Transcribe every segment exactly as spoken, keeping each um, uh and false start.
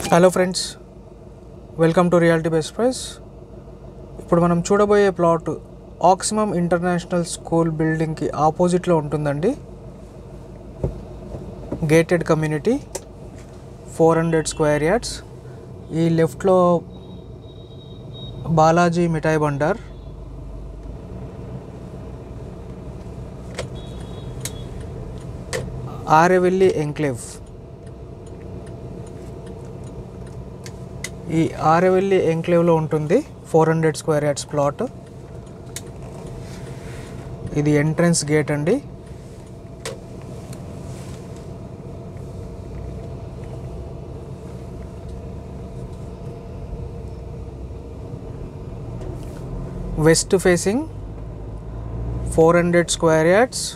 Hello friends, welcome to reality best price. ఇప్పుడు మనం చూడబోయే ప్లాట్ ఆక్సిమమ్ ఇంటర్నేషనల్ స్కూల్ బిల్డింగ్కి ఆపోజిట్లో ఉంటుందండి. Gated community, four hundred square yards. ఈ లెఫ్ట్లో బాలాజీ మిఠాయి బండార్, ఆరెవెల్లి ఎంక్లేవ్. ఈ ఆరెవెల్లి ఎంక్లేవ్లో ఉంటుంది four hundred square yards plot. ఇది ఎంట్రన్స్ గేట్ అండి. West facing, four hundred square yards,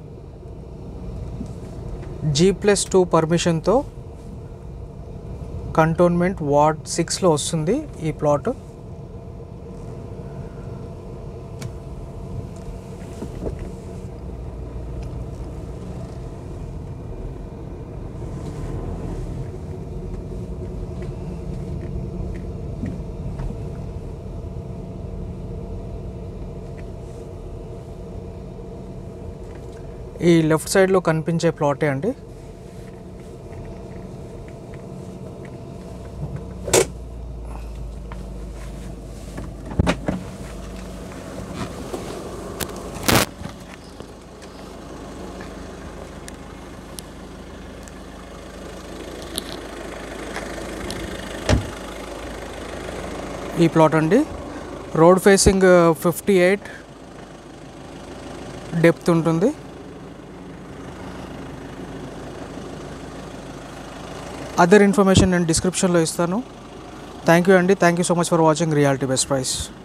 G plus two పర్మిషన్తో కంటోన్మెంట్ వార్డ్ సిక్స్లో వస్తుంది ఈ ప్లాట్. ఈ లెఫ్ట్ సైడ్లో కనిపించే ప్లాటే అండి. ఈ ప్లాట్ అండి, road facing fifty eight depth ఉంటుంది. అదర్ ఇన్ఫర్మేషన్ నేను డిస్క్రిప్షన్లో ఇస్తాను. థ్యాంక్ యూ అండి. Thank you so much for watching reality best price.